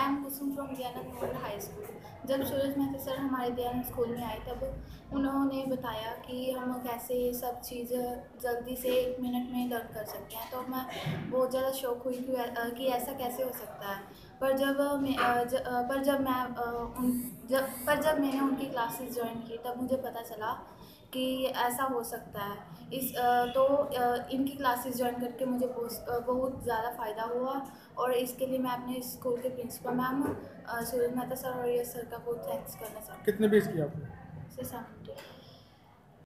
M Kusum from Dayanand high school. जब Suraj Mehta sir हमारे Dayanand school में आए तब उन्होंने बताया कि हम कैसे ये सब चीज़ जल्दी से 1 मिनट में लर्न कर सकते हैं। तो मैं बहुत ज़्यादा शौक हुई कि ऐसा कैसे हो सकता है। पर जब मैंने उनकी क्लासेस ज्वाइन की तब मुझे पता चला कि ऐसा हो सकता है। इनकी क्लासेस ज्वाइन करके मुझे बहुत ज़्यादा फ़ायदा हुआ और इसके लिए मैं अपने स्कूल के principal ma'am Suraj Mehta sir और यश सर का बहुत थैंक्स करना चाहती हूँ। कितने पेज किया आपने? 70।